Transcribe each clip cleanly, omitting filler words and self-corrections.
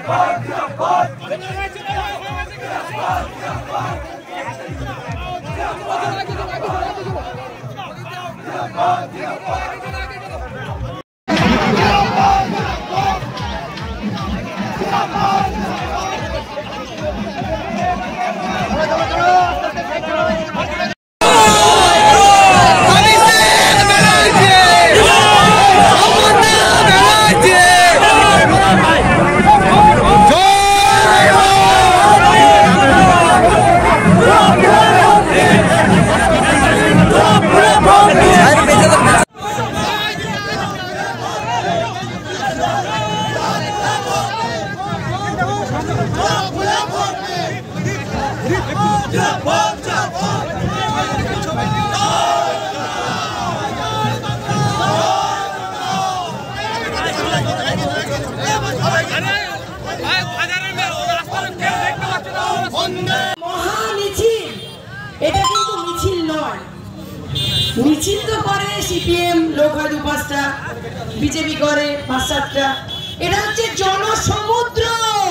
এটা কিন্তু মিছিল নয়। মিছিল তো করে সিপিএম, লোক হয় ২-৫টা, বিজেপি করে ৫-৭টা। এটা হচ্ছে জনসমুদ্র,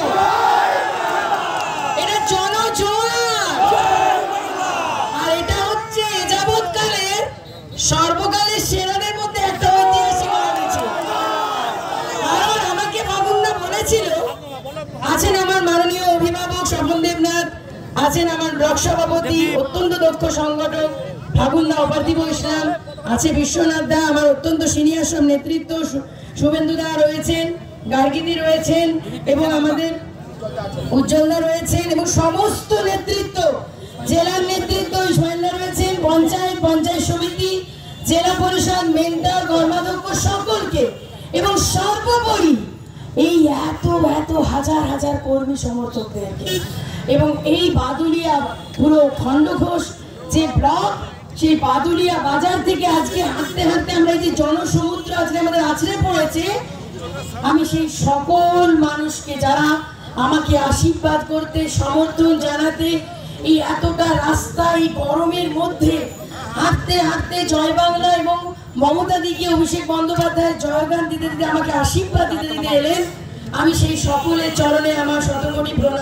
এটা জনজোয়ার, আর এটা হচ্ছে যাবৎকালের সর্বকালের সেরাদের মধ্যে একটা ঐতিহাসিক মিছিল। আর আমাকে বাবুন্না বলেছিল, আছেন আমার মাননীয় অভিভাবক স্বপন দেবনাথ, আছেন আমার ব্লক সভাপতি অত্যন্ত দক্ষ সংগঠক ফাগুন্দা অপার্থিব ইসলাম, আছে বিশ্বনাথ দা আমার অত্যন্ত সিনিয়র সব নেতৃত্ব, শুভেন্দু দা রয়েছেন, গার্গিনী রয়েছেন এবং আমাদের উজ্জ্বলদা রয়েছেন এবং সমস্ত নেতৃত্ব, জেলার নেতৃত্ব ইসমাইলদা রয়েছেন, পঞ্চায়েত সমিতি, জেলা পরিষদ, মেন্টর, কর্মাধ্যক্ষ সকলকে এবং সর্বোপরি এই এত হাজার হাজার কর্মী সমর্থকদেরকে এবং এই বাদুলিয়া পুরো খণ্ডঘোষ যে ব্লক, সেই বাদুলিয়া বাজার থেকে আজকে হাঁটতে হাঁটতে আমরা এই যে জনসমুদ্র আজকে আমাদের আছড়ে পড়েছে, আমি সেই সকল মানুষকে যারা আমাকে আশীর্বাদ করতে, সমর্থন জানাতে, এই এতটা রাস্তা এই গরমের মধ্যে হাঁটতে হাঁটতে জয় বাংলা এবং মমতা দিকে অভিষেক বন্দ্যোপাধ্যায় জয়গান দিতে দিতে আমাকে আশীর্বাদ দিতে দিতে এলেন, আমি সেই সকলের চরণে আমার শতকোটি প্রণাম।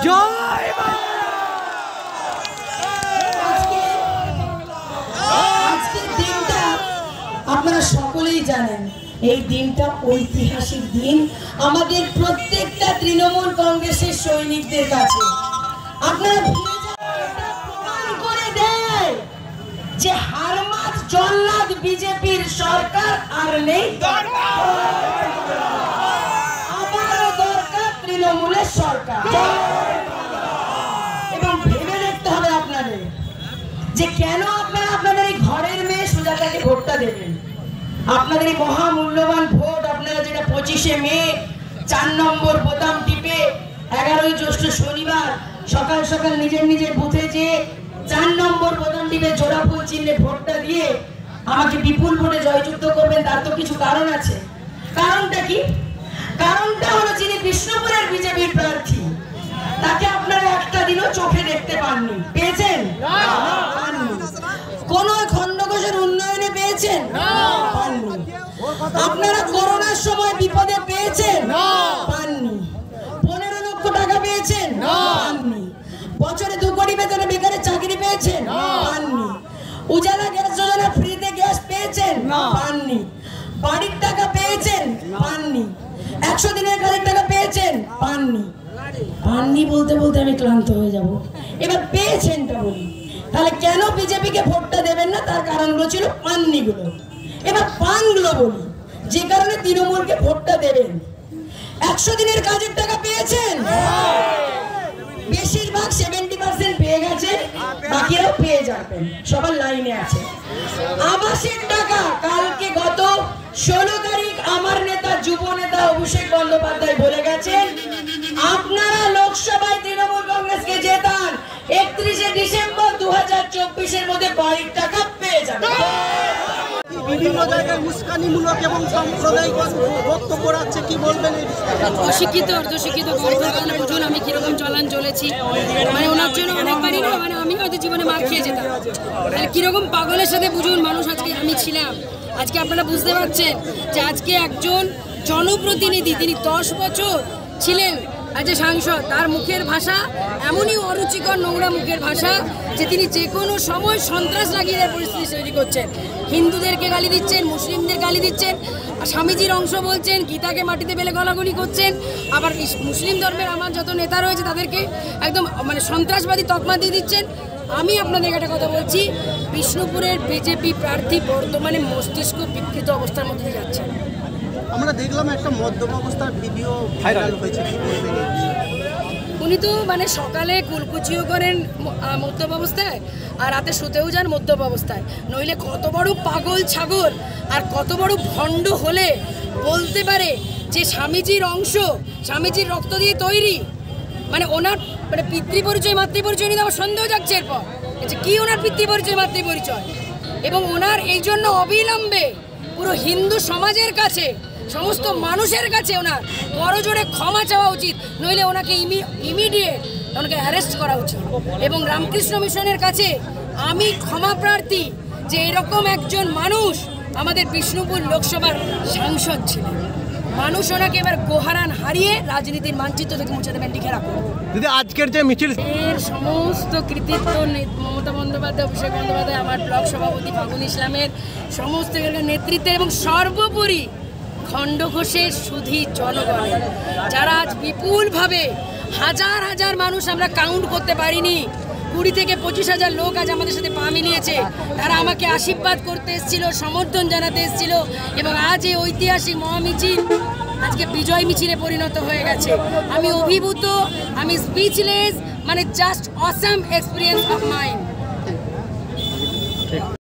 আজকের দিনটা আপনারা সকলেই জানেন, এই দিনটা ঐতিহাসিক দিন আমাদের প্রত্যেকটা তৃণমূল কংগ্রেসের সৈনিকদের কাছে। আপনারা প্রমাণ করে দেয় যে হারমাত জল্লাদ বিজেপির সরকার আর নেই, আবারও দরকার তৃণমূলের সরকার। এবং ভেবে দেখতে হবে আপনাদের যে কেন আপনারা আপনাদের এই ঘরের মেয়ে সুজাতাকে ভোটটা দেবেন। আপনাদের এই মহামূল্যবান ভোট আপনারা যেটা 25শে মে 4 নম্বর বোতাম টিপে 11ই জ্যৈষ্ঠ শনিবার সকাল সকাল নিজের বুথে যে 4 নম্বর বোতাম টিপে জোড়া ফুল চিহ্নে ভোটটা দিয়ে আমাকে বিপুল ভোটে জয়যুক্ত করবেন, তার তো কিছু কারণ আছে। কারণটা কি? কারণটা হলো যিনি বিষ্ণুপুরের বিজেপির প্রার্থী তাকে আপনারা একটা দিনও চোখে দেখতে পাননি, পেয়েছেন? কোন খণ্ডঘোষের উন্নয়নে পেয়েছেন? পাননি। আপনারা করোনার সময় বিপদে পেয়েছেন? পাননি। 15 লক্ষ টাকা পেয়েছেন? পাননি। বছরে 2 কোটি বেতনে বেকারের চাকরি পেয়েছেন? পাননি। উজালা গ্যাস যোজনা ফ্রিতে গ্যাস পেয়েছেন? পাননি। বাড়ির টাকা পেয়েছেন? পাননি। 100 দিনের কাজের টাকা পেয়েছেন? পাননি। পাননি বলতে বলতে আমি ক্লান্ত হয়ে যাব। এবার পেয়েছেনটা বলি, তাহলে কেন বিজেপিকে ভোটটা দেবেন না তার কারণগুলো ছিল পাননিগুলো। এবার পানগুলো বলি, যে কারণে তৃণমূলকে ভোটটা দেবেন। 100 দিনের কাজের টাকা পেয়েছেন? বেশিরভাগ 70% পেয়ে গেছে, বাকিরাও পেয়ে যাবেন, সবার লাইনে আছে। আবাসের টাকা কালকে গত 16 তারিখ আমার নেতা যুব নেতা অভিষেক বন্দ্যোপাধ্যায় বলে গেছেন, আপনারা লোকসভায় তৃণমূল কংগ্রেসকে জেতান, 31শে ডিসেম্বর 2024-এর মধ্যে বাড়ির টাকা পেয়ে যাবেন। বিভিন্ন জায়গায় উস্কানিমূলক এবং সাম্প্রদায়িক বক্তব্য রাখছে, কি বলবেন? অশিক্ষিত অর্ধশিক্ষিত বর্তমানে বুঝুন আমি কিরকম চলান চলেছি, মানে ওনার জন্য অনেকবারই না, মানে আমি হয়তো জীবনে মার খেয়ে যেতাম, তাহলে কিরকম পাগলের সাথে বুঝুন মানুষ আজকে আমি ছিলাম। আজকে আপনারা বুঝতে পারছেন যে আজকে একজন জনপ্রতিনিধি, তিনি 10 বছর ছিলেন যে সাংসদ, তার মুখের ভাষা এমনই অরুচিকর নোংরা মুখের ভাষা যে তিনি যে কোনো সময় সন্ত্রাস লাগিয়ে দেওয়ার পরিস্থিতি তৈরি করছেন। হিন্দুদেরকে গালি দিচ্ছেন, মুসলিমদের গালি দিচ্ছেন, স্বামীজির অংশ বলছেন, গীতাকে মাটিতে ফেলে গলাগলি করছেন। আবার মুসলিম ধর্মের আমার যত নেতা রয়েছে তাদেরকে একদম মানে সন্ত্রাসবাদী তকমা দিয়ে দিচ্ছেন। আমি আপনাদের একটা কথা বলছি, বিষ্ণুপুরের বিজেপি প্রার্থী বর্তমানে মস্তিষ্ক বিকৃত অবস্থার মধ্যে দিয়ে যাচ্ছে। আমরা দেখলাম একটা মদ্যপ অবস্থার ভিডিও ভাইরাল হয়েছে, উনি তো মানে সকালে কুলকুচিও করেন মদ্যপ অবস্থায়, আর রাতে শুতেও যান মদ্যপ অবস্থায়। নইলে কত বড় পাগল ছাগল আর কত বড় ভণ্ড হলে বলতে পারে যে স্বামীজির অংশ, স্বামীজির রক্ত দিয়ে তৈরি, মানে ওনার মানে পিতৃপরিচয় মাতৃপরিচয় নিয়ে আমার সন্দেহ যাচ্ছে। এরপর যে কি ওনার পিতৃপরিচয় মাতৃপরিচয়, এবং ওনার এই জন্য অবিলম্বে পুরো হিন্দু সমাজের কাছে, সমস্ত মানুষের কাছে ওনার বড় জোরে ক্ষমা চাওয়া উচিত। নইলে ওনাকে ইমিডিয়েট ওনাকে অ্যারেস্ট করা উচিত। এবং রামকৃষ্ণ মিশনের কাছে আমি ক্ষমা প্রার্থী যে এরকম একজন মানুষ আমাদের বিষ্ণুপুর লোকসভার সাংসদ ছিলেন। মানুষ ওনাকে এবার গোহারান হারিয়ে রাজনীতির মানচিত্র থেকে মুছে দেবেন, লিখে রাখুন। যদি আজকের যে মিছিল এর সমস্ত কৃতিত্ব মমতা বন্দ্যোপাধ্যায়, অভিষেক বন্দ্যোপাধ্যায়, আমার ব্লক সভাপতি ফাগুন ইসলামের সমস্ত নেতৃত্বের, এবং সর্বোপরি খণ্ডঘোষের সুধী জনগণের, যারা আজ বিপুলভাবে হাজার হাজার মানুষ আমরা কাউন্ট করতে পারিনি, 20 থেকে 25,000 লোক আজ আমাদের সাথে পা মিলিয়েছে। তারা আমাকে আশীর্বাদ করতে এসেছিল, সমর্থন জানাতে এসেছিল, এবং আজ এই ঐতিহাসিক মহামিছিল আজকে বিজয় মিছিলে পরিণত হয়ে গেছে। আমি অভিভূত, আমি স্পিচলেস, মানে just awesome experience of mind.